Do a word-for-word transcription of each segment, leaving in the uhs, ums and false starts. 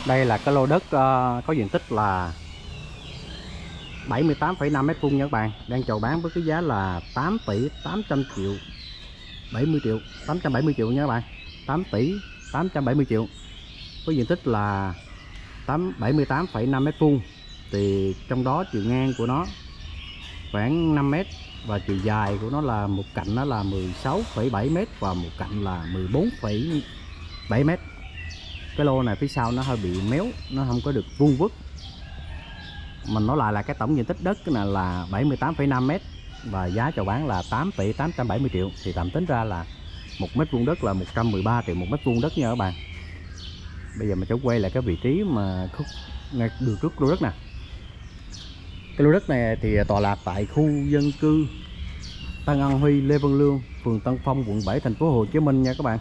Đây là cái lô đất uh, có diện tích là bảy mươi tám phẩy năm mét vuông nha các bạn, đang chào bán với cái giá là tám tỷ tám trăm triệu, bảy mươi triệu, tám trăm bảy mươi triệu nha các bạn. tám tỷ tám trăm bảy mươi triệu. Có diện tích là bảy mươi tám phẩy năm mét vuông. Thì trong đó chiều ngang của nó khoảng năm mét và chiều dài của nó là một cạnh nó là mười sáu phẩy bảy mét và một cạnh là mười bốn phẩy bảy mét. Cái lô này phía sau nó hơi bị méo, nó không có được vuông vức. Mình nói lại là cái tổng diện tích đất cái này là bảy mươi tám phẩy năm mét và giá chào bán là tám tỷ tám trăm bảy mươi triệu. Thì tạm tính ra là một mét vuông đất là một trăm mười ba triệu một mét vuông đất nha các bạn. Bây giờ mình sẽ quay lại cái vị trí mà khúc ngay đường trước lô đất nè. Cái lô đất này thì tọa lạc tại khu dân cư Tân An Huy, Lê Văn Lương, phường Tân Phong, quận bảy, thành phố Hồ Chí Minh nha các bạn.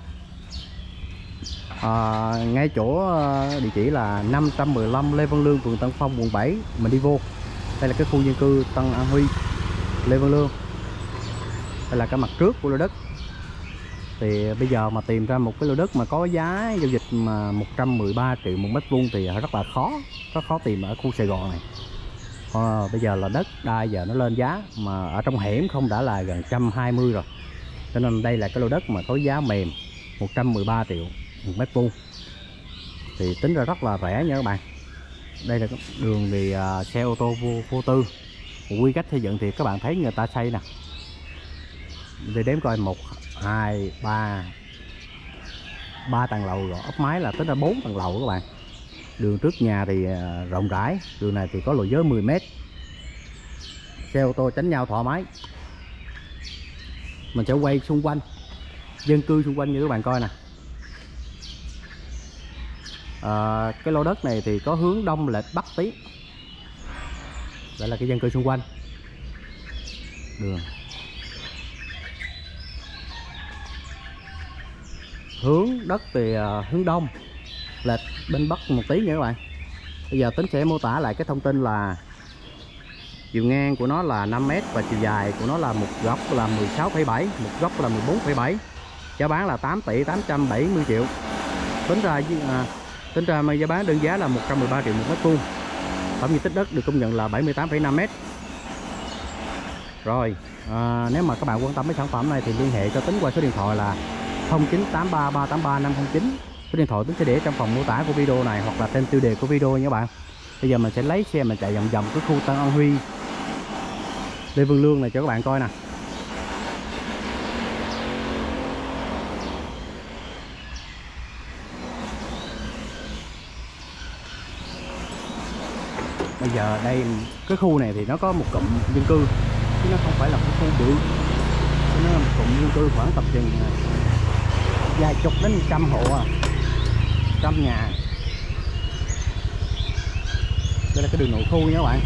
À, ngay chỗ địa chỉ là năm trăm mười lăm Lê Văn Lương, phường Tân Phong, quận bảy. Mình đi vô, đây là cái khu dân cư Tân An Huy, Lê Văn Lương. Đây là cái mặt trước của lô đất. Thì bây giờ mà tìm ra một cái lô đất mà có giá giao dịch mà một trăm mười ba triệu một mét vuông thì rất là khó, rất khó tìm ở khu Sài Gòn này. À, bây giờ là đất đai giờ nó lên giá mà ở trong hẻm không đã là gần một trăm hai mươi rồi. Cho nên đây là cái lô đất mà có giá mềm một trăm mười ba triệu một mét vuông. Thì tính ra rất là rẻ nha các bạn. Đây là đường thì uh, xe ô tô vô, vô tư. Quy cách xây dựng thì các bạn thấy người ta xây nè. Để đếm coi một, hai, ba ba tầng lầu rồi, ốp mái là tính ra bốn tầng lầu các bạn. Đường trước nhà thì uh, rộng rãi, đường này thì có lối giới mười mét. Xe ô tô tránh nhau thoải mái. Mình sẽ quay xung quanh dân cư xung quanh như các bạn coi nè. À, cái lô đất này thì có hướng đông lệch bắc tí. Đây là cái dân cư xung quanh. Đường hướng đất thì uh, hướng đông lệch bên bắc một tí nha các bạn. Bây giờ tính sẽ mô tả lại cái thông tin là chiều ngang của nó là năm mét và chiều dài của nó là một góc là mười sáu phẩy bảy, một góc là mười bốn phẩy bảy. Giá bán là tám tỷ tám trăm bảy mươi triệu. Tính ra à, tính ra mà giá bán đơn giá là một trăm mười ba triệu một mét vuông. Tổng diện tích đất được công nhận là bảy mươi tám phẩy năm mét. Rồi, à, nếu mà các bạn quan tâm đến sản phẩm này thì liên hệ cho Tính qua số điện thoại là không chín tám ba ba tám ba năm không chín. Số điện thoại Tính sẽ để trong phần mô tả của video này hoặc là tên tiêu đề của video nha các bạn. Bây giờ mình sẽ lấy xe mình chạy vòng vòng cái khu Tân An Huy, Lê Văn Lương này cho các bạn coi nè. Bây giờ đây cái khu này thì nó có một cụm dân cư chứ nó không phải là một khu bự. Nó là một cụm dân cư khoảng tầm chừng vài chục đến trăm hộ à, trăm nhà. Đây là cái đường nội khu nha các bạn.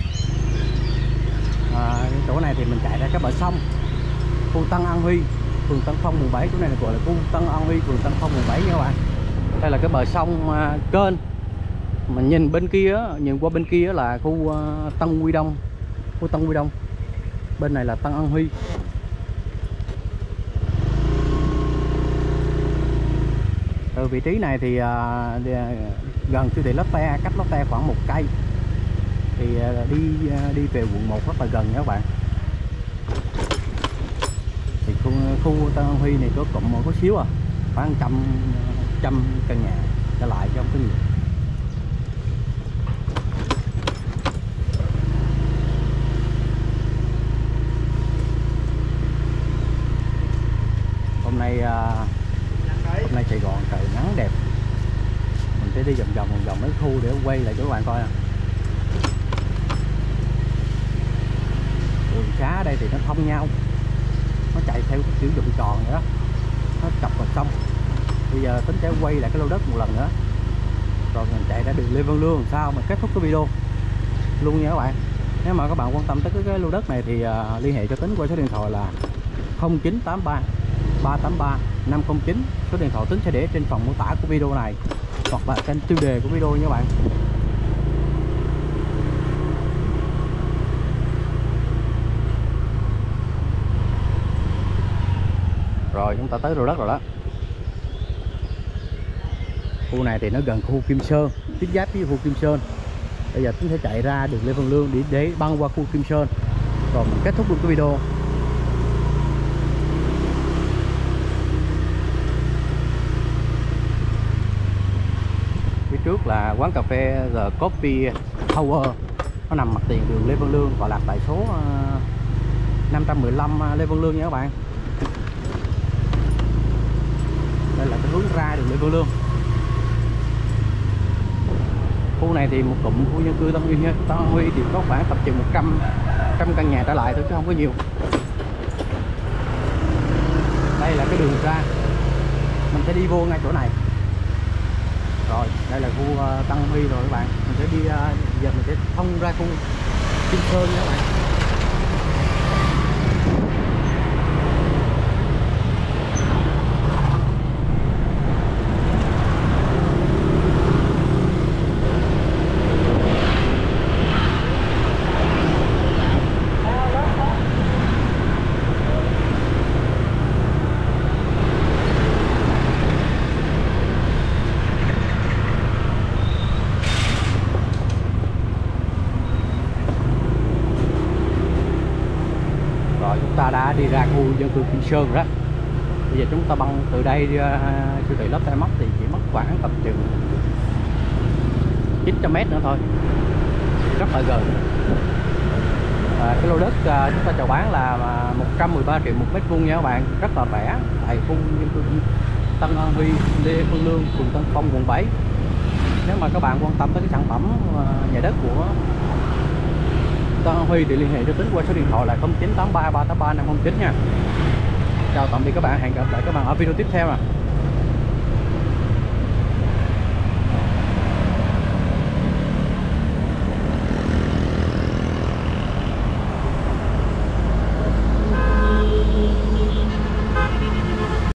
À, chỗ này thì mình chạy ra cái bờ sông, khu Tân An Huy, phường Tân Phong, quận bảy. Chỗ này gọi là khu Tân An Huy, phường Tân Phong, quận bảy nha các bạn. Đây là cái bờ sông uh, kênh. Mình nhìn bên kia, nhìn qua bên kia là khu uh, Tân Quy Đông, khu Tân Quy Đông. Bên này là Tân An Huy. Từ vị trí này thì uh, gần siêu thị Lotte, cách Lotte khoảng một cây. Thì uh, đi uh, đi về quận một rất là gần nha các bạn. Thì khu, khu Tân An Huy này có cụm một có xíu à, khoảng trăm trăm căn nhà trở lại chứ không có nhiều. Hôm nay uh, hôm nay Sài Gòn trời nắng đẹp. Mình sẽ đi vòng vòng vòng vòng mấy khu để quay lại cho các bạn coi nè. Đường xá ở đây thì nó thông nhau, nó chạy theo kiểu vòng tròn vậy đó, nó chọc vào sông. Bây giờ Tính sẽ quay lại cái lô đất một lần nữa rồi mình chạy ra đường Lê Văn Lương sao mình kết thúc cái video luôn nha các bạn. Nếu mà các bạn quan tâm tới cái, cái lô đất này thì uh, liên hệ cho Tính qua số điện thoại là không chín tám ba ba tám ba năm không chín. Số điện thoại Tính sẽ để trên phần mô tả của video này hoặc là trên tiêu đề của video nha các bạn. Rồi chúng ta tới lô đất rồi đó. Khu này thì nó gần khu Kim Sơn, tiếp giáp với khu Kim Sơn. Bây giờ Tính sẽ chạy ra đường Lê Văn Lương để, để băng qua khu Kim Sơn, rồi mình kết thúc luôn cái video. Phía trước là quán cà phê The Coffee Tower, nó nằm mặt tiền đường Lê Văn Lương, gọi là tại số năm trăm mười lăm Lê Văn Lương nha các bạn. Đây là cái hướng ra đường Lê Văn Lương. Khu này thì một cụm khu dân cư Tân Huy nha. Tân Huy thì có khoảng tập chừng một trăm trăm căn nhà trở lại thôi chứ không có nhiều. Đây là cái đường ra, mình sẽ đi vô ngay chỗ này. Rồi đây là khu uh, Tân Huy rồi các bạn. Mình sẽ đi uh, giờ mình sẽ thông ra khu Kim Sơn nha các bạn. Chúng ta đã đi ra khu dân cư Kim Sơn rồi đó. Bây giờ chúng ta băng từ đây đi uh, siêu thị Lotte Mart thì chỉ mất khoảng tầm chừng chín trăm mét nữa thôi, rất là gần. À, cái lô đất uh, chúng ta chào bán là một trăm mười ba triệu một mét vuông nha các bạn, rất là rẻ tại khu dân cư Tân An Huy, Lê Văn Lương, phường Tân Phong, quận bảy. Nếu mà các bạn quan tâm tới cái sản phẩm uh, nhà đất của Tân An Huy thì liên hệ cho Tính qua số điện thoại là không chín tám ba ba tám ba năm không chín nha. Chào tạm biệt các bạn, hẹn gặp lại các bạn ở video tiếp theo nè.